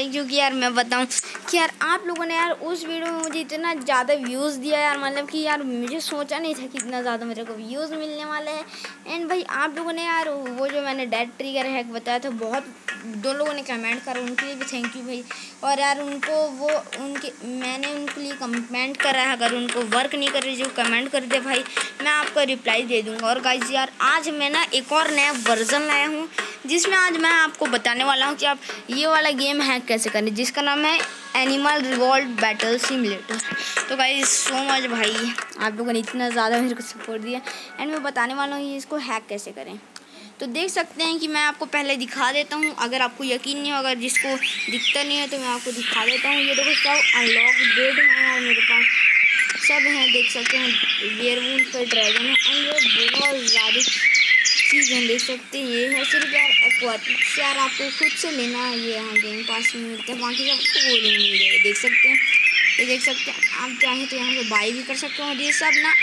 क्योंकि यार मैं बताऊं कि यार आप लोगों ने यार उस वीडियो में मुझे इतना ज़्यादा व्यूज़ दिया यार, मतलब कि यार मुझे सोचा नहीं था कि इतना ज़्यादा मेरे को व्यूज़ मिलने वाले हैं। एंड भाई आप लोगों ने यार वो जो मैंने डेड ट्रिगर हैक बताया था, बहुत दो लोगों ने कमेंट करा, उनके लिए भी थैंक यू भाई। और यार उनको वो मैंने उनके लिए कमेंट करा है, अगर उनको वर्क नहीं कर रही जो कमेंट कर दे भाई, मैं आपको रिप्लाई दे दूँगा। और गाइस यार आज मैं ना एक और नया वर्जन लाया हूँ, जिसमें आज मैं आपको बताने वाला हूँ कि आप ये वाला गेम हैक कैसे करें, जिसका नाम है एनिमल रिवॉल्ट बैटल सिमुलेटर। तो गाइस सो मच भाई, आप लोगों ने इतना ज़्यादा मेरे को सपोर्ट दिया एंड मैं बताने वाला हूँ इसको हैक कैसे करें। तो देख सकते हैं कि मैं आपको पहले दिखा देता हूँ, अगर आपको यकीन नहीं हो, अगर जिसको दिखता नहीं है तो मैं आपको दिखा देता हूँ। ये देखो सब अनलॉक डेड हैं यार, मेरे पास सब हैं, देख सकते हैं वेयरवुल्फ है, ड्रैगन है एंड ये बहुत ज़्यादा चीज़ हैं, देख सकते हैं। ये है सिर्फ यार एक्वाटिक्स, यार आपको खुद से लेना है, ये यहाँ गेम पास में मिलते हैं, बाकी सबको वो नहीं मिल जाएगा। देख सकते हैं, ये देख सकते हैं, आप चाहें तो यहाँ पे बाई भी कर सकते हो। और ये सब ना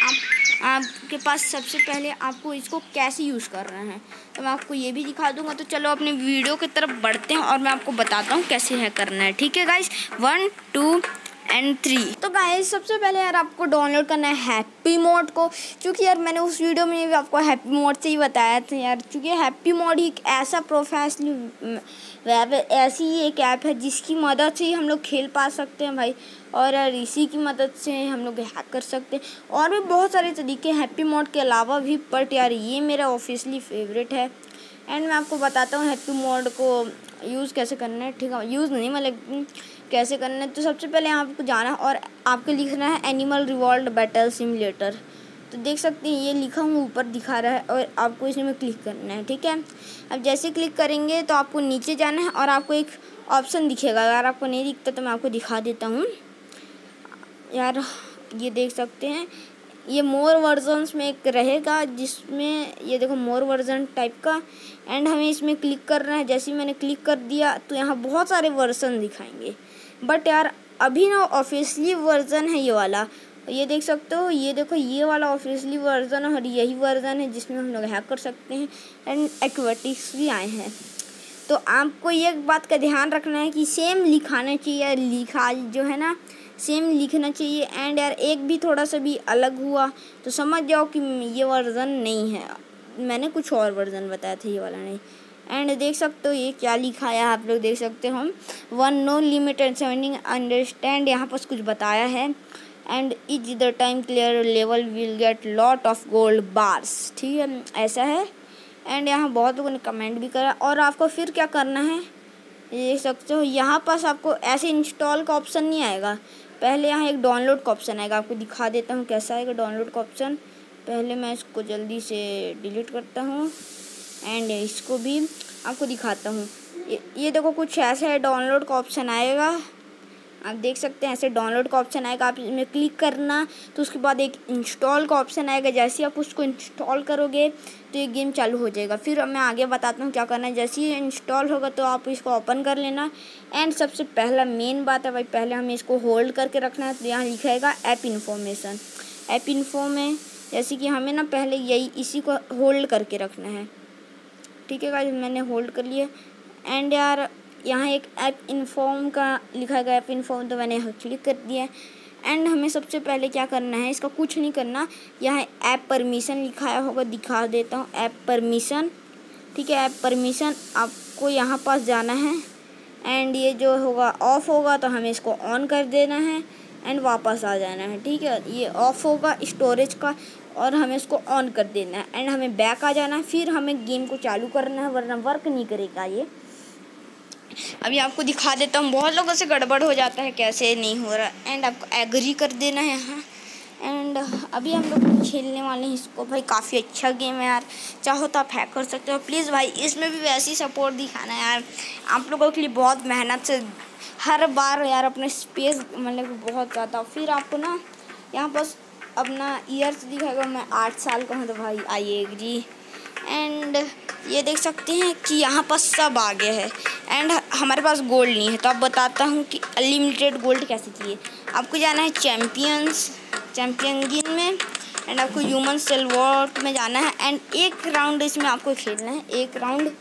आपके पास सबसे पहले आपको इसको कैसे यूज़ करना है तो मैं आपको ये भी दिखा दूंगा। तो चलो अपने वीडियो की तरफ बढ़ते हैं और मैं आपको बताता हूँ कैसे है करना है। ठीक है गाइस, 1 2 एंड 3। तो गाइस सबसे पहले यार आपको डाउनलोड करना है हैप्पी मोड को, क्योंकि यार मैंने उस वीडियो में भी आपको हैप्पी मोड से ही बताया था यार, क्योंकि हैप्पी मोड ही एक ऐसा प्रोफेशनल वेब, ऐसी ही एक ऐप है जिसकी मदद से ही हम लोग खेल पा सकते हैं भाई। और यार इसी की मदद से हम लोग हैक कर सकते हैं, और भी बहुत सारे तरीके हैप्पी मोड के अलावा भी, बट यार ये मेरा ऑफिशियली फेवरेट है। एंड मैं आपको बताता हूँ हैप्पी मोड को यूज़ कैसे करना है। ठीक है, यूज़ नहीं मतलब कैसे करना है। तो सबसे पहले आपको जाना है और आपको लिखना है एनिमल रिवॉल्ट बैटल सिमुलेटर। तो देख सकते हैं ये लिखा हूँ ऊपर दिखा रहा है, और आपको इसमें क्लिक करना है। ठीक है, अब जैसे क्लिक करेंगे तो आपको नीचे जाना है और आपको एक ऑप्शन दिखेगा, अगर आपको नहीं दिखता तो मैं आपको दिखा देता हूँ यार। ये देख सकते हैं, ये मोर वर्जन्स में एक रहेगा, जिसमें ये देखो मोर वर्जन टाइप का, एंड हमें इसमें क्लिक करना है। जैसे ही मैंने क्लिक कर दिया तो यहाँ बहुत सारे वर्जन दिखाएंगे, बट यार अभी ना ऑफिशियली वर्जन है ये वाला, ये देख सकते हो, ये देखो ये वाला ऑफिशियली वर्जन है और यही वर्जन है जिसमें हम लोग हैक कर सकते हैं एंड एक्वाटिक्स भी आए हैं। तो आपको ये बात का ध्यान रखना है कि सेम लिखाना चाहिए, लिखा जो है ना सेम लिखना चाहिए। एंड यार एक भी थोड़ा सा भी अलग हुआ तो समझ जाओ कि ये वर्जन नहीं है, मैंने कुछ और वर्जन बताया था, ये वाला नहीं। एंड देख सकते हो ये क्या लिखा है, आप लोग देख सकते हो, 1 नो लिमिट एंड 17 अंडरस्टैंड, यहाँ पर कुछ बताया है। And each the time clear level will get lot of gold bars, ठीक है ऐसा है। एंड यहाँ बहुत लोगों ने कमेंट भी करा। और आपको फिर क्या करना है, ये देख सकते हो, यहाँ पास आपको ऐसे इंस्टॉल का ऑप्शन नहीं आएगा, पहले यहाँ एक डाउनलोड का ऑप्शन आएगा। आपको दिखा देता हूँ कैसा आएगा डाउनलोड का ऑप्शन। पहले मैं इसको जल्दी से डिलीट करता हूँ एंड इसको भी आपको दिखाता हूँ। ये देखो कुछ ऐसा है, डाउनलोड का ऑप्शन आएगा, आप देख सकते हैं ऐसे डाउनलोड का ऑप्शन आएगा, आप इसमें क्लिक करना। तो उसके बाद एक इंस्टॉल का ऑप्शन आएगा, जैसे ही आप उसको इंस्टॉल करोगे तो ये गेम चालू हो जाएगा। फिर मैं आगे बताता हूँ क्या करना है। जैसे ही इंस्टॉल होगा तो आप इसको ओपन कर लेना। एंड सबसे पहला मेन बात है भाई, पहले हमें इसको होल्ड करके रखना है। तो यहाँ लिखेगा ऐप इन्फॉर्मेशन, ऐप इन्फो में जैसे कि हमें ना पहले यही इसी को होल्ड करके रखना है। ठीक है गाइस, मैंने होल्ड कर लिया। एंड यार यहाँ एक ऐप इन्फॉर्म का लिखा गया, ऐप इन्फॉर्म, तो मैंने क्लिक कर दिया। एंड हमें सबसे पहले क्या करना है, इसका कुछ नहीं करना, यहाँ ऐप परमिशन लिखाया होगा, दिखा देता हूँ ऐप परमिशन। ठीक है, ऐप परमिशन आपको यहाँ पास जाना है। एंड ये जो होगा ऑफ होगा तो हमें इसको ऑन कर देना है एंड वापस आ जाना है। ठीक है, ये ऑफ होगा स्टोरेज का और हमें इसको ऑन कर देना है एंड हमें बैक आ जाना है। फिर हमें गेम को चालू करना है, वरना वर्क नहीं करेगा ये। अभी आपको दिखा देता हूँ, बहुत लोगों से गड़बड़ हो जाता है, कैसे नहीं हो रहा। एंड आपको एग्री कर देना है यहाँ। एंड अभी हम लोग खेलने वाले हैं इसको भाई, काफ़ी अच्छा गेम है यार, चाहो तो आप हैक कर सकते हो। प्लीज़ भाई इसमें भी वैसी सपोर्ट दिखाना है यार, आप लोगों के लिए बहुत मेहनत से हर बार यार अपने स्पेस मतलब बहुत ज़्यादा। फिर आपको ना यहाँ बस अपना ईयर्स दिखाएगा, मैं 8 साल का हूँ तो भाई आई एग्री। एंड ये देख सकते हैं कि यहाँ पर सब आगे है एंड हमारे पास गोल्ड नहीं है, तो अब बताता हूँ कि अनलिमिटेड गोल्ड कैसे चाहिए। आपको जाना है चैम्पियन गेम में एंड आपको ह्यूमन सेल वॉट में जाना है। एंड एक राउंड इसमें आपको खेलना है, एक राउंड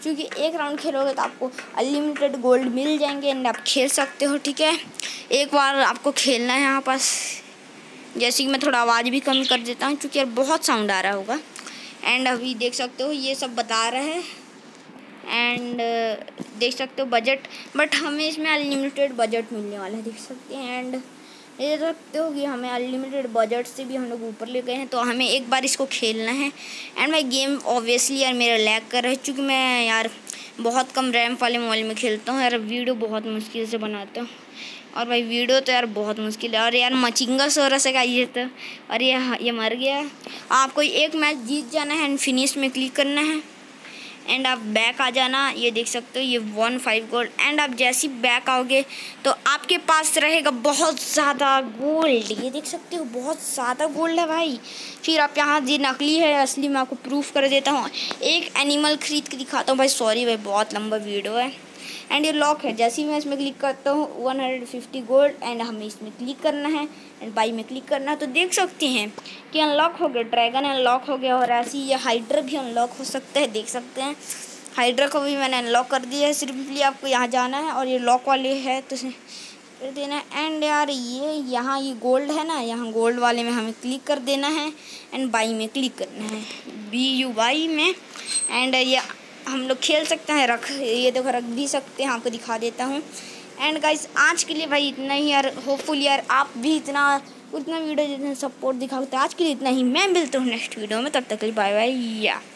क्योंकि एक राउंड खेलोगे तो आपको अनलिमिटेड गोल्ड मिल जाएंगे एंड आप खेल सकते हो, ठीक है। एक बार आपको खेलना है यहाँ पास। जैसे कि मैं थोड़ा आवाज़ भी कम कर देता हूँ क्योंकि यार बहुत साउंड आ रहा होगा। एंड अभी देख सकते हो ये सब बता रहा है एंड देख सकते हो बजट, बट हमें इसमें अनलिमिटेड बजट मिलने वाला है, देख सकते हैं। एंड ये देख सकते हो कि हमें अनलिमिटेड बजट से भी हम लोग ऊपर ले गए हैं, तो हमें एक बार इसको खेलना है। एंड भाई गेम ऑब्वियसली यार मेरा लैग कर रहा है क्योंकि मैं यार बहुत कम रैम वाले मोबाइल में खेलता हूँ यार, वीडियो बहुत मुश्किल से बनाता हूँ। और भाई वीडियो तो यार बहुत मुश्किल है। और यार मचिंगा सोरस का ये तो, और ये मर गया। आपको एक मैच जीत जाना है एंड फिनिश में क्लिक करना है एंड आप बैक आ जाना। ये देख सकते हो ये 15 गोल्ड। एंड आप जैसे ही बैक आओगे तो आपके पास रहेगा बहुत ज़्यादा गोल्ड। ये देख सकते हो बहुत ज़्यादा गोल्ड है भाई। फिर आप यहाँ जी नकली है असली मैं आपको प्रूफ कर देता हूँ। एक एनिमल खरीद के दिखाता हूँ भाई, सॉरी भाई बहुत लंबा वीडियो है। एंड ये लॉक है, जैसे ही मैं इसमें क्लिक करता हूँ 150 गोल्ड एंड हमें इसमें क्लिक करना है एंड बाई में क्लिक करना है। तो देख सकते हैं कि अनलॉक हो गया, ड्रैगन अनलॉक हो गया। और ऐसे ही ये हाइड्रा भी अनलॉक हो सकता है, देख सकते हैं हाइड्रा को भी मैंने अनलॉक कर दिया है। सिर्फली आपको यहाँ जाना है और ये लॉक वाले है तो कर देना है। एंड यार ये यहाँ ये गोल्ड है ना, यहाँ गोल्ड वाले में हमें क्लिक कर देना है एंड बाई में क्लिक करना है, BUY में। एंड ये हम लोग खेल सकते हैं, ये देखो रख भी सकते हैं, आपको दिखा देता हूँ। एंड गाइस आज के लिए भाई इतना ही यार, होपफुल यार आप भी उतना वीडियो जितना सपोर्ट दिखाओगे। तो आज के लिए इतना ही, मैं मिलता हूँ नेक्स्ट वीडियो में, तब तक के लिए बाय बाय या।